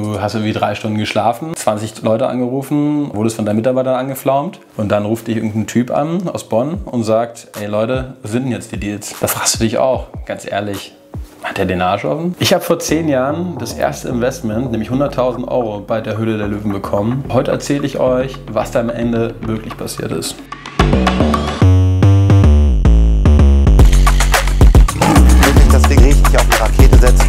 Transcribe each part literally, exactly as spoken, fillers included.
Du hast irgendwie drei Stunden geschlafen, zwanzig Leute angerufen, wurdest von deinen Mitarbeitern angeflaumt und dann ruft dich irgendein Typ an aus Bonn und sagt, ey Leute, was sind denn jetzt die Deals? Da fragst du dich auch, ganz ehrlich, hat der den Arsch offen? Ich habe vor zehn Jahren das erste Investment, nämlich hunderttausend Euro bei der Höhle der Löwen bekommen. Heute erzähle ich euch, was da am Ende wirklich passiert ist. Wirklich das Ding richtig auf eine Rakete setzen.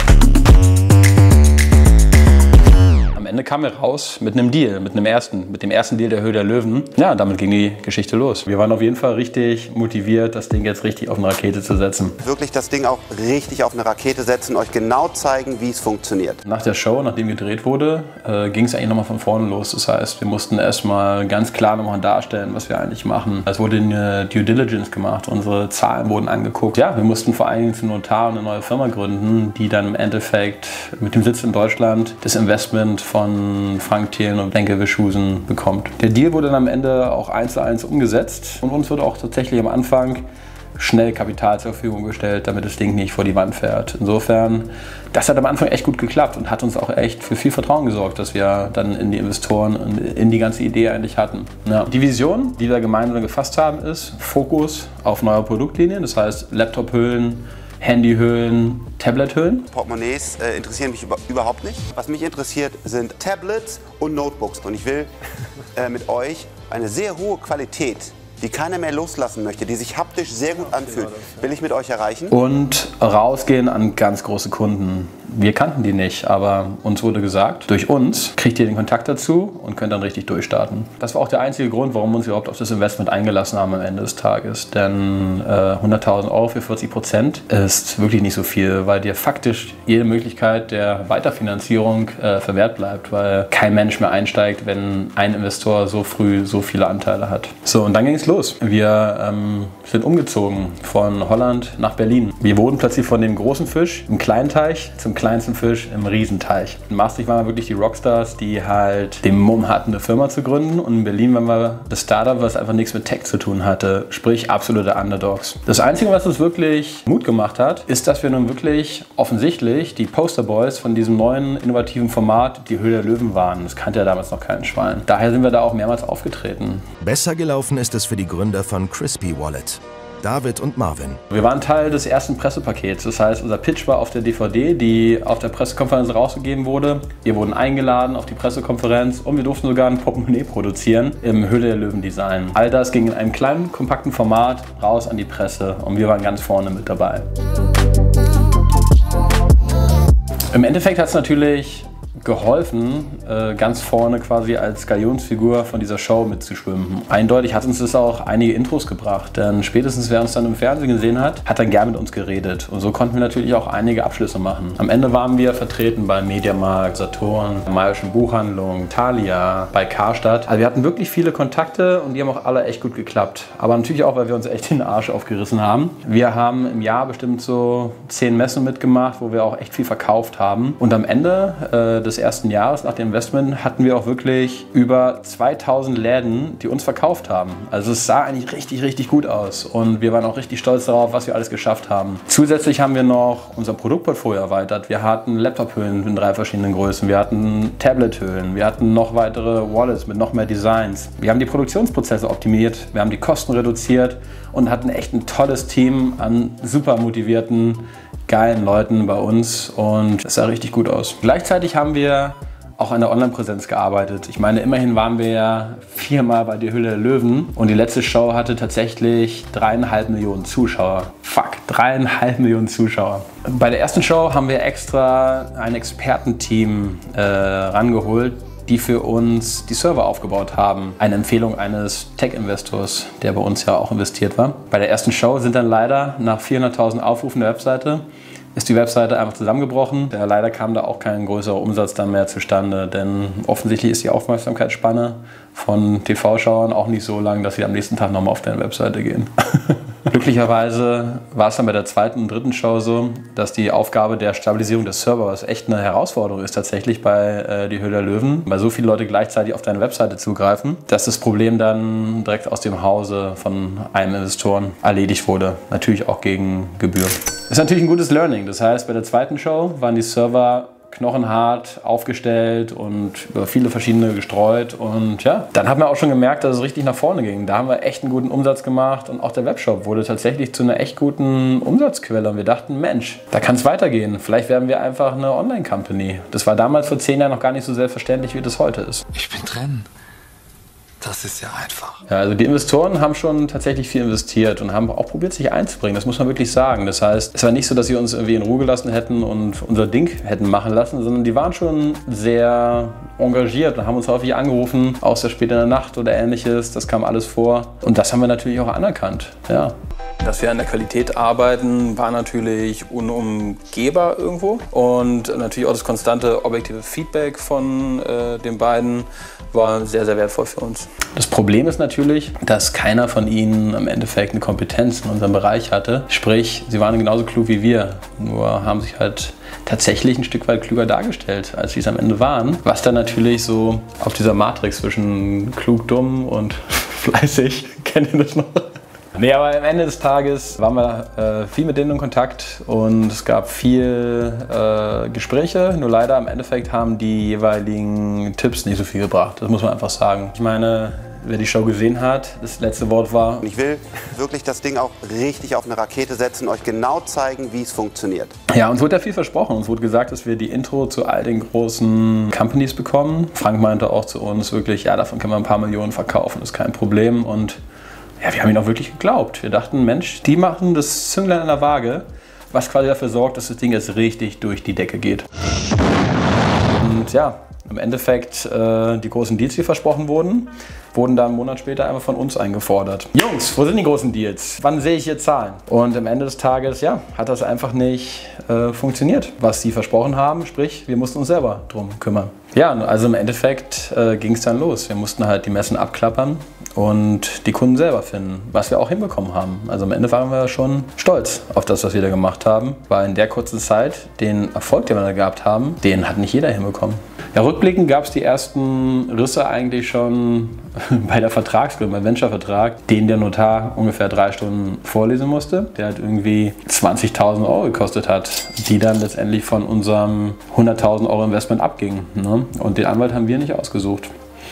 Am Ende kamen wir raus mit einem Deal, mit einem ersten, mit dem ersten Deal der Höhle der Löwen. Ja, damit ging die Geschichte los. Wir waren auf jeden Fall richtig motiviert, das Ding jetzt richtig auf eine Rakete zu setzen. Wirklich das Ding auch richtig auf eine Rakete setzen, euch genau zeigen, wie es funktioniert. Nach der Show, nachdem gedreht wurde, äh, ging es eigentlich nochmal von vorne los. Das heißt, wir mussten erstmal ganz klar nochmal darstellen, was wir eigentlich machen. Es wurde eine Due Diligence gemacht, unsere Zahlen wurden angeguckt. Ja, wir mussten vor allen Dingen zum Notar eine neue Firma gründen, die dann im Endeffekt mit dem Sitz in Deutschland das Investment von Frank Thelen und Wenke Wischusen bekommt. Der Deal wurde dann am Ende auch eins zu eins umgesetzt und uns wurde auch tatsächlich am Anfang schnell Kapital zur Verfügung gestellt, damit das Ding nicht vor die Wand fährt. Insofern, das hat am Anfang echt gut geklappt und hat uns auch echt für viel Vertrauen gesorgt, dass wir dann in die Investoren und in die ganze Idee eigentlich hatten. Ja. Die Vision, die wir gemeinsam gefasst haben, ist Fokus auf neue Produktlinien, das heißt Laptop-Hüllen, Handyhüllen, Tablet-Hüllen. Portemonnaies äh, interessieren mich über, überhaupt nicht. Was mich interessiert, sind Tablets und Notebooks. Und ich will äh, mit euch eine sehr hohe Qualität, die keiner mehr loslassen möchte, die sich haptisch sehr gut anfühlt, will ich mit euch erreichen. Und rausgehen an ganz große Kunden. Wir kannten die nicht, aber uns wurde gesagt, durch uns kriegt ihr den Kontakt dazu und könnt dann richtig durchstarten. Das war auch der einzige Grund, warum wir uns überhaupt auf das Investment eingelassen haben am Ende des Tages. Denn äh, hunderttausend Euro für vierzig Prozent ist wirklich nicht so viel, weil dir faktisch jede Möglichkeit der Weiterfinanzierung äh, verwehrt bleibt, weil kein Mensch mehr einsteigt, wenn ein Investor so früh so viele Anteile hat. So, und dann ging es los. Wir ähm, sind umgezogen von Holland nach Berlin. Wir wurden plötzlich von dem großen Fisch im kleinen Teich zum kleinsten Fisch im Riesenteich. In Maastricht waren wir wirklich die Rockstars, die halt den Mumm hatten, eine Firma zu gründen. Und in Berlin waren wir das Startup, was einfach nichts mit Tech zu tun hatte. Sprich, absolute Underdogs. Das Einzige, was uns wirklich Mut gemacht hat, ist, dass wir nun wirklich offensichtlich die Posterboys von diesem neuen innovativen Format, die Höhle der Löwen, waren. Das kannte ja damals noch kein Schwein. Daher sind wir da auch mehrmals aufgetreten. Besser gelaufen ist es für die Gründer von Crispy Wallet, David und Marvin. Wir waren Teil des ersten Pressepakets. Das heißt, unser Pitch war auf der D V D, die auf der Pressekonferenz rausgegeben wurde. Wir wurden eingeladen auf die Pressekonferenz und wir durften sogar ein Portemonnaie produzieren im Höhle der Löwen Design. All das ging in einem kleinen, kompakten Format raus an die Presse und wir waren ganz vorne mit dabei. Im Endeffekt hat es natürlich geholfen, äh, ganz vorne quasi als Galionsfigur von dieser Show mitzuschwimmen. Eindeutig hat uns das auch einige Intros gebracht, denn spätestens wer uns dann im Fernsehen gesehen hat, hat dann gern mit uns geredet und so konnten wir natürlich auch einige Abschlüsse machen. Am Ende waren wir vertreten bei Mediamarkt, Saturn, der Mayer'schen Buchhandlung, Thalia, bei Karstadt. Also wir hatten wirklich viele Kontakte und die haben auch alle echt gut geklappt. Aber natürlich auch, weil wir uns echt den Arsch aufgerissen haben. Wir haben im Jahr bestimmt so zehn Messen mitgemacht, wo wir auch echt viel verkauft haben. Und am Ende äh, des ersten Jahres nach dem Investment hatten wir auch wirklich über zweitausend Läden, die uns verkauft haben. Also es sah eigentlich richtig, richtig gut aus und wir waren auch richtig stolz darauf, was wir alles geschafft haben. Zusätzlich haben wir noch unser Produktportfolio erweitert. Wir hatten Laptop-Hüllen in drei verschiedenen Größen, wir hatten Tablet-Hüllen, wir hatten noch weitere Wallets mit noch mehr Designs. Wir haben die Produktionsprozesse optimiert, wir haben die Kosten reduziert und hatten echt ein tolles Team an super motivierten, geilen Leuten bei uns und es sah richtig gut aus. Gleichzeitig haben wir auch an der Online-Präsenz gearbeitet. Ich meine, immerhin waren wir ja viermal bei der Höhle der Löwen und die letzte Show hatte tatsächlich dreieinhalb Millionen Zuschauer. Fuck, dreieinhalb Millionen Zuschauer. Bei der ersten Show haben wir extra ein Expertenteam äh, rangeholt, die für uns die Server aufgebaut haben. Eine Empfehlung eines Tech-Investors, der bei uns ja auch investiert war. Bei der ersten Show sind dann leider nach vierhunderttausend Aufrufen der Webseite ist die Webseite einfach zusammengebrochen. Ja, leider kam da auch kein größerer Umsatz dann mehr zustande, denn offensichtlich ist die Aufmerksamkeitsspanne von T V-Schauern auch nicht so lang, dass sie am nächsten Tag nochmal auf deine Webseite gehen. Glücklicherweise war es dann bei der zweiten und dritten Show so, dass die Aufgabe der Stabilisierung des Servers echt eine Herausforderung ist tatsächlich bei äh, die Höhle der Löwen, weil so viele Leute gleichzeitig auf deine Webseite zugreifen, dass das Problem dann direkt aus dem Hause von einem Investoren erledigt wurde, natürlich auch gegen Gebühr. Das ist natürlich ein gutes Learning, das heißt, bei der zweiten Show waren die Server knochenhart aufgestellt und über viele verschiedene gestreut. Und ja, dann haben wir auch schon gemerkt, dass es richtig nach vorne ging. Da haben wir echt einen guten Umsatz gemacht und auch der Webshop wurde tatsächlich zu einer echt guten Umsatzquelle. Und wir dachten, Mensch, da kann es weitergehen. Vielleicht werden wir einfach eine Online-Company. Das war damals vor zehn Jahren noch gar nicht so selbstverständlich, wie das heute ist. Ich bin drin. Das ist ja einfach. Ja, also die Investoren haben schon tatsächlich viel investiert und haben auch probiert, sich einzubringen. Das muss man wirklich sagen. Das heißt, es war nicht so, dass sie uns irgendwie in Ruhe gelassen hätten und unser Ding hätten machen lassen, sondern die waren schon sehr engagiert und haben uns häufig angerufen, auch sehr spät in der Nacht oder ähnliches. Das kam alles vor. Und das haben wir natürlich auch anerkannt. Ja. Dass wir an der Qualität arbeiten, war natürlich unumgehbar irgendwo. Und natürlich auch das konstante objektive Feedback von äh, den beiden war sehr, sehr wertvoll für uns. Das Problem ist natürlich, dass keiner von ihnen im Endeffekt eine Kompetenz in unserem Bereich hatte. Sprich, sie waren genauso klug wie wir, nur haben sich halt tatsächlich ein Stück weit klüger dargestellt, als sie es am Ende waren. Was dann natürlich so auf dieser Matrix zwischen klug, dumm und fleißig, kennt ihr das noch? Nee, aber am Ende des Tages waren wir äh, viel mit denen in Kontakt und es gab viel äh, Gespräche. Nur leider im Endeffekt haben die jeweiligen Tipps nicht so viel gebracht. Das muss man einfach sagen. Ich meine, wer die Show gesehen hat, das letzte Wort war... Und ich will wirklich das Ding auch richtig auf eine Rakete setzen und euch genau zeigen, wie es funktioniert. Ja, uns wurde ja viel versprochen. Uns wurde gesagt, dass wir die Intro zu all den großen Companies bekommen. Frank meinte auch zu uns wirklich, ja, davon können wir ein paar Millionen verkaufen, das ist kein Problem. Und ja, wir haben ihn auch wirklich geglaubt. Wir dachten, Mensch, die machen das Zünglein an der Waage, was quasi dafür sorgt, dass das Ding jetzt richtig durch die Decke geht. Und ja, im Endeffekt, äh, die großen Deals, die versprochen wurden, wurden dann einen Monat später einfach von uns eingefordert. Jungs, wo sind die großen Deals? Wann sehe ich hier Zahlen? Und am Ende des Tages, ja, hat das einfach nicht äh, funktioniert, was sie versprochen haben. Sprich, wir mussten uns selber drum kümmern. Ja, also im Endeffekt äh, ging es dann los. Wir mussten halt die Messen abklappern und die Kunden selber finden, was wir auch hinbekommen haben. Also am Ende waren wir schon stolz auf das, was wir da gemacht haben, weil in der kurzen Zeit den Erfolg, den wir da gehabt haben, den hat nicht jeder hinbekommen. Ja, rückblickend gab es die ersten Risse eigentlich schon bei der Vertragsgründung, beim Venture-Vertrag, den der Notar ungefähr drei Stunden vorlesen musste, der halt irgendwie zwanzigtausend Euro gekostet hat, die dann letztendlich von unserem hunderttausend Euro Investment abgingen. Ne? Und den Anwalt haben wir nicht ausgesucht.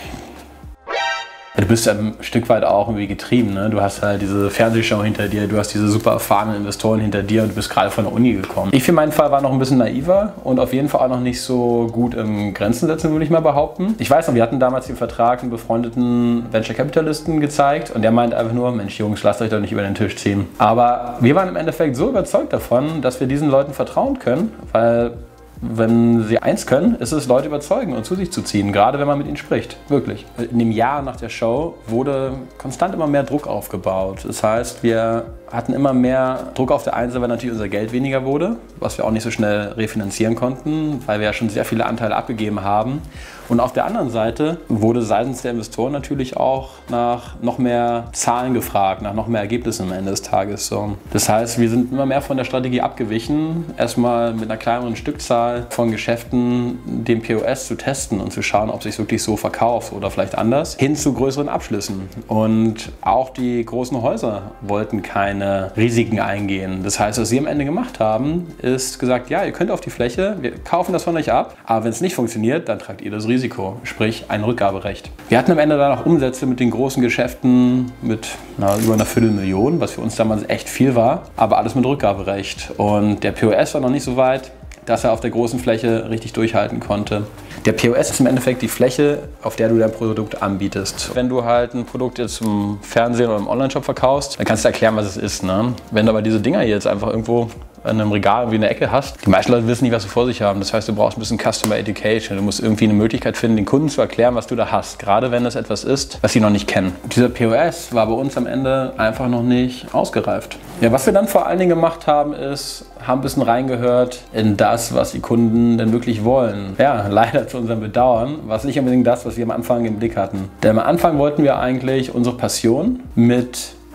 Du bist ja ein Stück weit auch irgendwie getrieben. Ne? Du hast halt diese Fernsehshow hinter dir, du hast diese super erfahrenen Investoren hinter dir und du bist gerade von der Uni gekommen. Ich für meinen Fall war noch ein bisschen naiver und auf jeden Fall auch noch nicht so gut im Grenzen setzen, würde ich mal behaupten. Ich weiß noch, wir hatten damals den Vertrag einem befreundeten Venture-Capitalisten gezeigt und der meint einfach nur, Mensch Jungs, lasst euch doch nicht über den Tisch ziehen. Aber wir waren im Endeffekt so überzeugt davon, dass wir diesen Leuten vertrauen können, weil wenn sie eins können, ist es, Leute überzeugen und zu sich zu ziehen, gerade wenn man mit ihnen spricht. Wirklich. In dem Jahr nach der Show wurde konstant immer mehr Druck aufgebaut. Das heißt, wir hatten immer mehr Druck auf der einen Seite, weil natürlich unser Geld weniger wurde, was wir auch nicht so schnell refinanzieren konnten, weil wir ja schon sehr viele Anteile abgegeben haben. Und auf der anderen Seite wurde seitens der Investoren natürlich auch nach noch mehr Zahlen gefragt, nach noch mehr Ergebnissen am Ende des Tages. So. Das heißt, wir sind immer mehr von der Strategie abgewichen, erstmal mit einer kleineren Stückzahl von Geschäften den P O S zu testen und zu schauen, ob es sich wirklich so verkauft oder vielleicht anders, hin zu größeren Abschlüssen. Und auch die großen Häuser wollten keine Risiken eingehen. Das heißt, was sie am Ende gemacht haben, ist gesagt, ja, ihr könnt auf die Fläche, wir kaufen das von euch ab, aber wenn es nicht funktioniert, dann tragt ihr das Risiko, sprich ein Rückgaberecht. Wir hatten am Ende dann auch Umsätze mit den großen Geschäften mit na, über einer Viertelmillion, was für uns damals echt viel war, aber alles mit Rückgaberecht. Und der P O S war noch nicht so weit, dass er auf der großen Fläche richtig durchhalten konnte. Der P O S ist im Endeffekt die Fläche, auf der du dein Produkt anbietest. Wenn du halt ein Produkt jetzt im Fernsehen oder im Onlineshop verkaufst, dann kannst du erklären, was es ist. Ne? Wenn du aber diese Dinger hier jetzt einfach irgendwo in einem Regal wie in der Ecke hast, die meisten Leute wissen nicht, was sie vor sich haben. Das heißt, du brauchst ein bisschen Customer Education. Du musst irgendwie eine Möglichkeit finden, den Kunden zu erklären, was du da hast. Gerade wenn es etwas ist, was sie noch nicht kennen. Dieser P O S war bei uns am Ende einfach noch nicht ausgereift. Ja, was wir dann vor allen Dingen gemacht haben, ist, haben ein bisschen reingehört in das, was die Kunden denn wirklich wollen. Ja, leider zu unserem Bedauern war es nicht unbedingt das, was wir am Anfang im Blick hatten. Denn am Anfang wollten wir eigentlich unsere Passion mit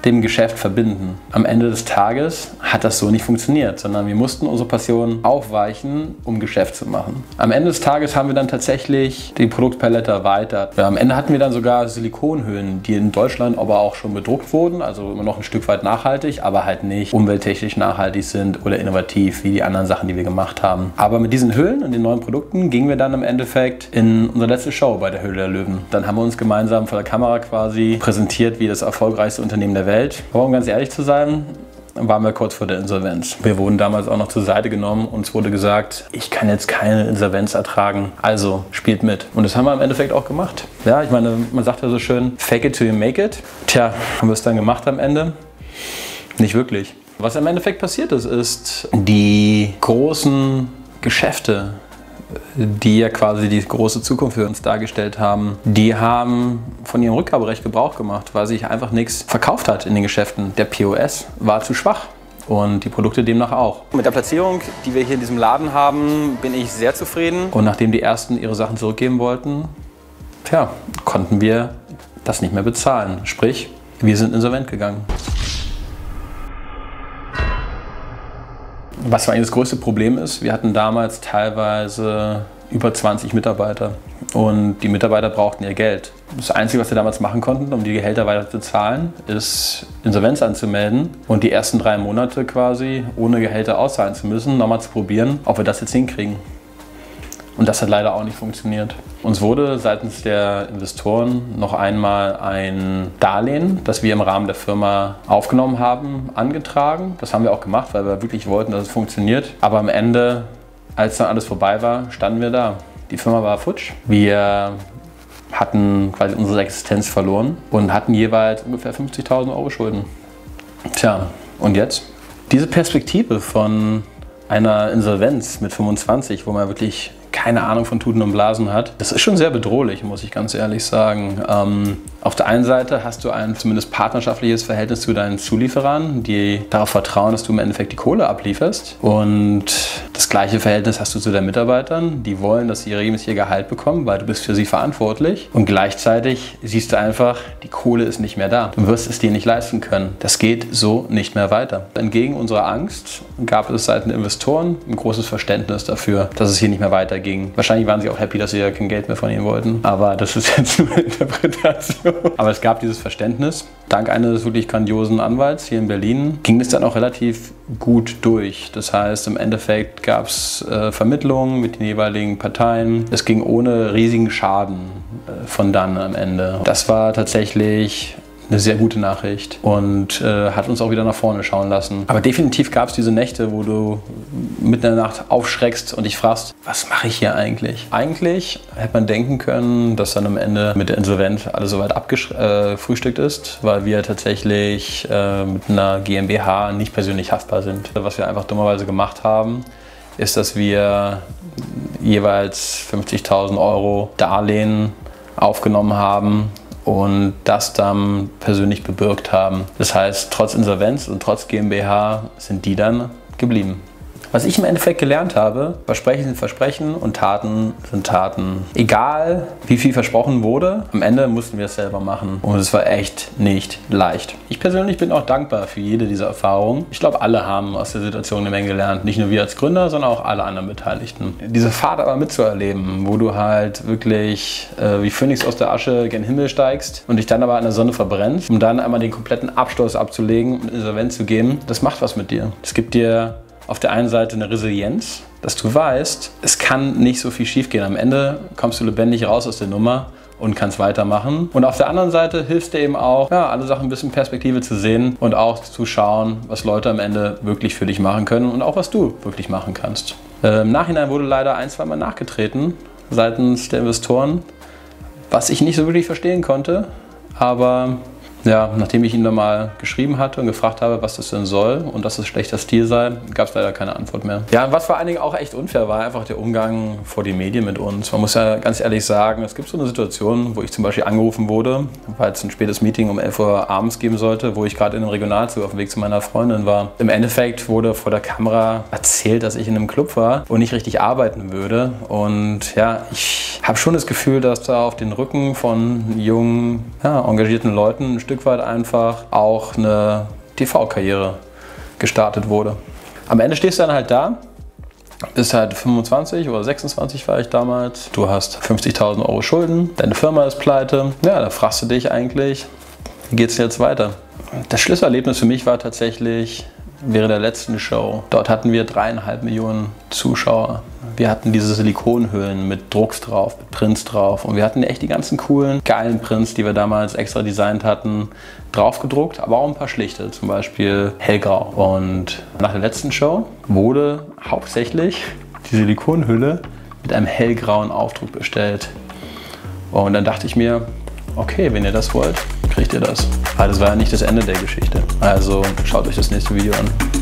dem Geschäft verbinden. Am Ende des Tages hat das so nicht funktioniert, sondern wir mussten unsere Passion aufweichen, um Geschäft zu machen. Am Ende des Tages haben wir dann tatsächlich die Produktpalette erweitert. Ja, am Ende hatten wir dann sogar Silikonhüllen, die in Deutschland aber auch schon bedruckt wurden, also immer noch ein Stück weit nachhaltig, aber halt nicht umwelttechnisch nachhaltig sind oder innovativ wie die anderen Sachen, die wir gemacht haben. Aber mit diesen Hüllen und den neuen Produkten gingen wir dann im Endeffekt in unsere letzte Show bei der Höhle der Löwen. Dann haben wir uns gemeinsam vor der Kamera quasi präsentiert wie das erfolgreichste Unternehmen der Welt. Aber um ganz ehrlich zu sein, waren wir kurz vor der Insolvenz. Wir wurden damals auch noch zur Seite genommen. Uns wurde gesagt, ich kann jetzt keine Insolvenz ertragen, also spielt mit. Und das haben wir im Endeffekt auch gemacht. Ja, ich meine, man sagt ja so schön, fake it till you make it. Tja, haben wir es dann gemacht am Ende? Nicht wirklich. Was im Endeffekt passiert ist, ist, die großen Geschäfte, die ja quasi die große Zukunft für uns dargestellt haben, die haben von ihrem Rückgaberecht Gebrauch gemacht, weil sich einfach nichts verkauft hat in den Geschäften. Der P O S war zu schwach und die Produkte demnach auch. Mit der Platzierung, die wir hier in diesem Laden haben, bin ich sehr zufrieden. Und nachdem die Ersten ihre Sachen zurückgeben wollten, tja, konnten wir das nicht mehr bezahlen. Sprich, wir sind insolvent gegangen. Was eigentlich das größte Problem ist, wir hatten damals teilweise über zwanzig Mitarbeiter und die Mitarbeiter brauchten ihr Geld. Das Einzige, was wir damals machen konnten, um die Gehälter weiter zu zahlen, ist Insolvenz anzumelden und die ersten drei Monate quasi ohne Gehälter auszahlen zu müssen, nochmal zu probieren, ob wir das jetzt hinkriegen. Und das hat leider auch nicht funktioniert. Uns wurde seitens der Investoren noch einmal ein Darlehen, das wir im Rahmen der Firma aufgenommen haben, angetragen. Das haben wir auch gemacht, weil wir wirklich wollten, dass es funktioniert. Aber am Ende, als dann alles vorbei war, standen wir da. Die Firma war futsch. Wir hatten quasi unsere Existenz verloren und hatten jeweils ungefähr fünfzigtausend Euro Schulden. Tja, und jetzt? Diese Perspektive von einer Insolvenz mit fünfundzwanzig, wo man wirklich keine Ahnung von Tuten und Blasen hat, das ist schon sehr bedrohlich, muss ich ganz ehrlich sagen. Ähm, auf der einen Seite hast du ein zumindest partnerschaftliches Verhältnis zu deinen Zulieferern, die darauf vertrauen, dass du im Endeffekt die Kohle ablieferst. Und das gleiche Verhältnis hast du zu deinen Mitarbeitern, die wollen, dass sie regelmäßig ihr Gehalt bekommen, weil du bist für sie verantwortlich. Und gleichzeitig siehst du einfach, die Kohle ist nicht mehr da. Du wirst es dir nicht leisten können. Das geht so nicht mehr weiter. Entgegen unserer Angst gab es seitens der Investoren ein großes Verständnis dafür, dass es hier nicht mehr weitergeht. Wahrscheinlich waren sie auch happy, dass sie ja kein Geld mehr von ihnen wollten. Aber das ist jetzt nur eine Interpretation. Aber es gab dieses Verständnis. Dank eines wirklich grandiosen Anwalts hier in Berlin ging es dann auch relativ gut durch. Das heißt, im Endeffekt gab es äh, Vermittlungen mit den jeweiligen Parteien. Es ging ohne riesigen Schaden äh, von dann am Ende. Das war tatsächlich eine sehr gute Nachricht und äh, hat uns auch wieder nach vorne schauen lassen. Aber definitiv gab es diese Nächte, wo du mitten in der Nacht aufschreckst und dich fragst, was mache ich hier eigentlich? Eigentlich hätte man denken können, dass dann am Ende mit der Insolvenz alles soweit abgefrühstückt äh, ist, weil wir tatsächlich äh, mit einer GmbH nicht persönlich haftbar sind. Was wir einfach dummerweise gemacht haben, ist, dass wir jeweils fünfzigtausend Euro Darlehen aufgenommen haben und das dann persönlich bebürgt haben. Das heißt, trotz Insolvenz und trotz GmbH sind die dann geblieben. Was ich im Endeffekt gelernt habe, Versprechen sind Versprechen und Taten sind Taten. Egal, wie viel versprochen wurde, am Ende mussten wir es selber machen. Und es war echt nicht leicht. Ich persönlich bin auch dankbar für jede dieser Erfahrungen. Ich glaube, alle haben aus der Situation eine Menge gelernt. Nicht nur wir als Gründer, sondern auch alle anderen Beteiligten. Diese Fahrt aber mitzuerleben, wo du halt wirklich äh, wie Phönix aus der Asche gen Himmel steigst und dich dann aber an der Sonne verbrennst, um dann einmal den kompletten Abstoß abzulegen und Insolvenz zu geben, das macht was mit dir. Es gibt dir auf der einen Seite eine Resilienz, dass du weißt, es kann nicht so viel schief gehen. Am Ende kommst du lebendig raus aus der Nummer und kannst weitermachen. Und auf der anderen Seite hilft dir eben auch, ja, alle Sachen ein bisschen Perspektive zu sehen und auch zu schauen, was Leute am Ende wirklich für dich machen können und auch was du wirklich machen kannst. Äh, Im Nachhinein wurde leider ein, zwei Mal nachgetreten seitens der Investoren, was ich nicht so wirklich verstehen konnte, aber ja, nachdem ich ihn dann mal geschrieben hatte und gefragt habe, was das denn soll und dass es schlechter Stil sei, gab es leider keine Antwort mehr. Ja, was vor allen Dingen auch echt unfair war, einfach der Umgang vor den Medien mit uns. Man muss ja ganz ehrlich sagen, es gibt so eine Situation, wo ich zum Beispiel angerufen wurde, weil es ein spätes Meeting um elf Uhr abends geben sollte, wo ich gerade in einem Regionalzug auf dem Weg zu meiner Freundin war. Im Endeffekt wurde vor der Kamera erzählt, dass ich in einem Club war und nicht richtig arbeiten würde. Und ja, ich habe schon das Gefühl, dass da auf den Rücken von jungen, ja, engagierten Leuten ein Stück weit einfach auch eine T V-Karriere gestartet wurde. Am Ende stehst du dann halt da, bist halt fünfundzwanzig oder sechsundzwanzig war ich damals, du hast fünfzigtausend Euro Schulden, deine Firma ist pleite, ja, da fragst du dich eigentlich, wie geht's jetzt weiter? Das Schlüsselerlebnis für mich war tatsächlich während der letzten Show. Dort hatten wir dreieinhalb Millionen Zuschauer. Wir hatten diese Silikonhüllen mit Drucks drauf, mit Prints drauf und wir hatten echt die ganzen coolen, geilen Prints, die wir damals extra designt hatten, drauf gedruckt, aber auch ein paar schlichte, zum Beispiel hellgrau. Und nach der letzten Show wurde hauptsächlich die Silikonhülle mit einem hellgrauen Aufdruck bestellt. Und dann dachte ich mir, okay, wenn ihr das wollt, kriegt ihr das. Aber das war ja nicht das Ende der Geschichte. Also schaut euch das nächste Video an.